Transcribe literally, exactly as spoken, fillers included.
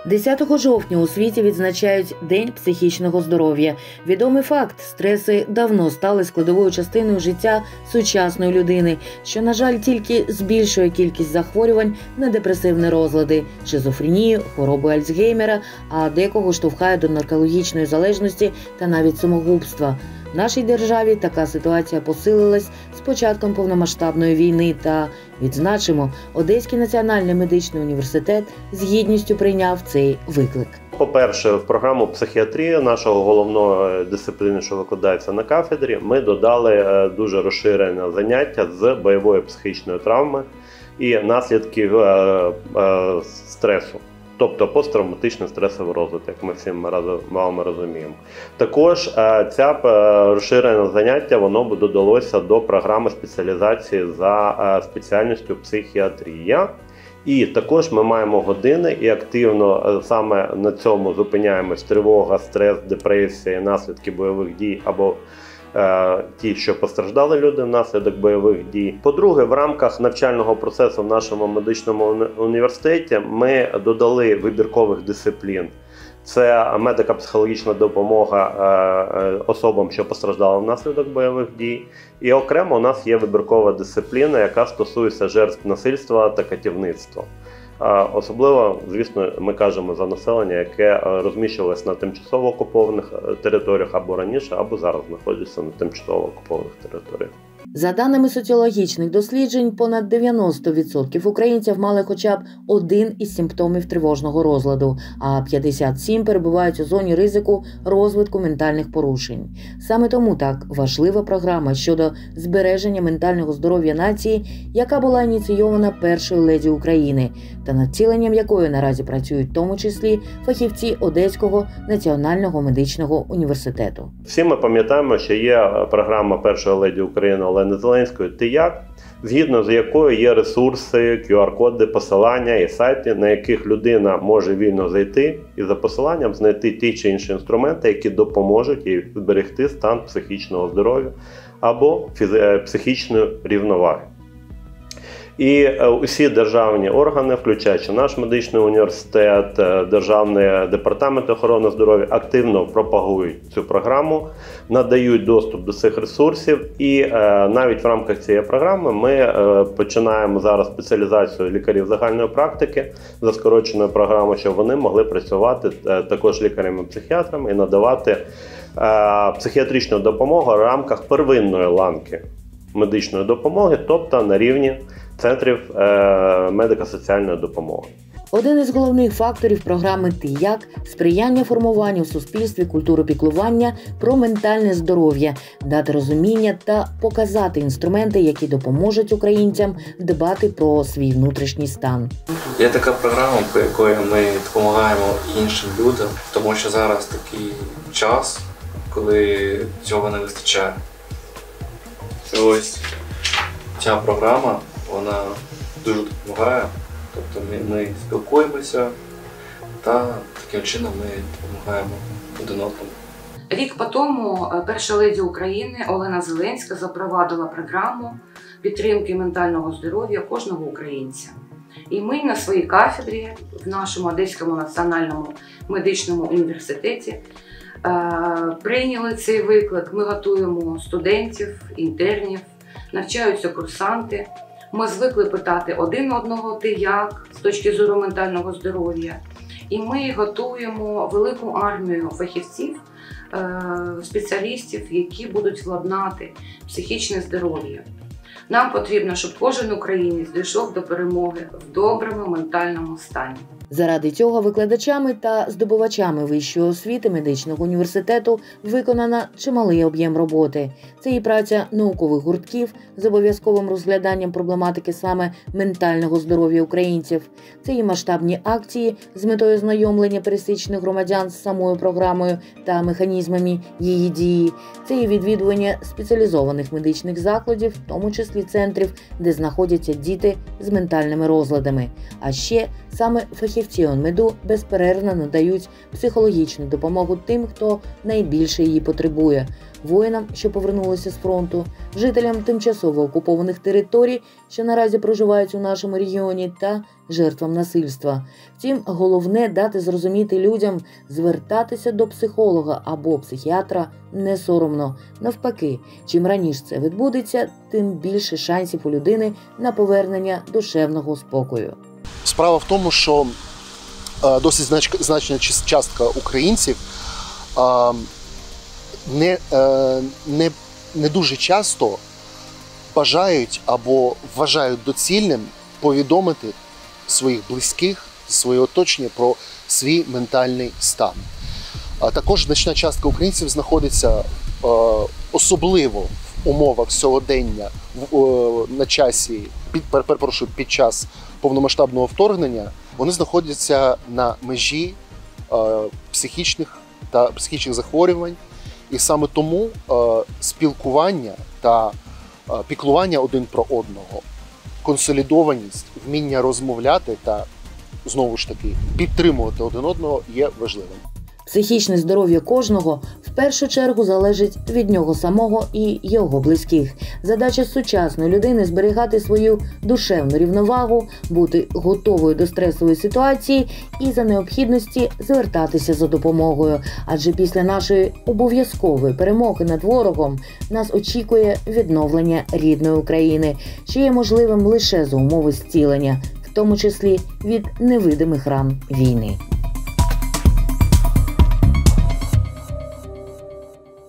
десятого жовтня у світі відзначають День психічного здоров'я. Відомий факт – стреси давно стали складовою частиною життя сучасної людини, що, на жаль, тільки збільшує кількість захворювань на депресивні розлади, шизофренію, хворобу Альцгеймера, а декого штовхає до наркологічної залежності та навіть самогубства. В нашій державі така ситуація посилилась з початком повномасштабної війни та, відзначимо, Одеський національний медичний університет з гідністю прийняв цей виклик. По-перше, в програму психіатрії нашого головного дисципліни, що викладається на кафедрі, ми додали дуже розширене заняття з бойової психічної травми і наслідків стресу. Тобто посттравматичний стресовий розвиток, як ми всі вами розуміємо. Також ця розширене заняття воно додалося до програми спеціалізації за спеціальністю психіатрія. І також ми маємо години і активно саме на цьому зупиняємось: тривога, стрес, депресія, наслідки бойових дій або ті, що постраждали люди внаслідок бойових дій. По-друге, в рамках навчального процесу в нашому медичному університеті ми додали вибіркових дисциплін. Це медико-психологічна допомога особам, що постраждали внаслідок бойових дій. І окремо у нас є вибіркова дисципліна, яка стосується жертв насильства та катівництва. Особливо, звісно, ми кажемо за населення, яке розміщувалось на тимчасово окупованих територіях або раніше, або зараз знаходиться на тимчасово окупованих територіях. За даними соціологічних досліджень, понад дев'яносто відсотків українців мали хоча б один із симптомів тривожного розладу, а п'ятдесят сім відсотків перебувають у зоні ризику розвитку ментальних порушень. Саме тому так важлива програма щодо збереження ментального здоров'я нації, яка була ініційована першою леді України, та над втіленням якої наразі працюють в тому числі фахівці Одеського національного медичного університету. Всі ми пам'ятаємо, що є програма першої леді України Олени Зеленської «Ти як?», згідно з якою є ресурси, кю ар-коди, посилання і сайти, на яких людина може вільно зайти і за посиланням знайти ті чи інші інструменти, які допоможуть їй зберегти стан психічного здоров'я або психічної рівноваги. І усі державні органи, включаючи наш медичний університет, Державний департамент охорони здоров'я, активно пропагують цю програму, надають доступ до цих ресурсів. І навіть в рамках цієї програми ми починаємо зараз спеціалізацію лікарів загальної практики за скороченою програмою, щоб вони могли працювати також лікарями-психіатрами і надавати психіатричну допомогу в рамках первинної ланки медичної допомоги, тобто на рівні центрів медико-соціальної допомоги. Один із головних факторів програми «Ти як» – сприяння формуванню в суспільстві культури піклування про ментальне здоров'я, дати розуміння та показати інструменти, які допоможуть українцям дбати про свій внутрішній стан. Є така програма, по якої ми допомагаємо іншим людям, тому що зараз такий час, коли цього не вистачає. І ось ця програма, вона дуже допомагає. Тобто ми, ми спілкуємося та таким чином ми допомагаємо один одному. Рік по тому перша леді України Олена Зеленська запровадила програму підтримки ментального здоров'я кожного українця. І ми на своїй кафедрі в нашому Одеському національному медичному університеті прийняли цей виклик. Ми готуємо студентів, інтернів, навчаються курсанти. Ми звикли питати один одного «Ти як?» з точки зору ментального здоров'я. І ми готуємо велику армію фахівців, спеціалістів, які будуть владнати психічне здоров'я. Нам потрібно, щоб кожен українець дійшов до перемоги в доброму ментальному стані. Заради цього викладачами та здобувачами вищої освіти медичного університету виконано чималий об'єм роботи. Це і праця наукових гуртків з обов'язковим розгляданням проблематики саме ментального здоров'я українців. Це і масштабні акції з метою знайомлення пересічних громадян з самою програмою та механізмами її дії. Це і відвідування спеціалізованих медичних закладів, в тому числі центрів, де знаходяться діти з ментальними розладами. А ще саме фахівці фахівці ОНМЕДу безперервно надають психологічну допомогу тим, хто найбільше її потребує – воїнам, що повернулися з фронту, жителям тимчасово окупованих територій, що наразі проживають у нашому регіоні, та жертвам насильства. Втім, головне – дати зрозуміти людям, звертатися до психолога або психіатра не соромно. Навпаки, чим раніше це відбудеться, тим більше шансів у людини на повернення душевного спокою. Справа в тому, що е, досить знач, значна частка українців е, не, е, не, не дуже часто бажають або вважають доцільним повідомити своїх близьких, своє оточення про свій ментальний стан. А також значна частка українців знаходиться е, особливо в умовах сьогодення, в, е, на часі, під, перепрошую, під час повномасштабного вторгнення, вони знаходяться на межі е, психічних та психічних захворювань. І саме тому е, спілкування та е, піклування один про одного, консолідованість, вміння розмовляти та, знову ж таки, підтримувати один одного є важливим. Психічне здоров'я кожного в першу чергу залежить від нього самого і його близьких. Задача сучасної людини – зберігати свою душевну рівновагу, бути готовою до стресової ситуації і за необхідності звертатися за допомогою. Адже після нашої обов'язкової перемоги над ворогом нас очікує відновлення рідної України, що є можливим лише за умови зцілення, в тому числі від невидимих ран війни.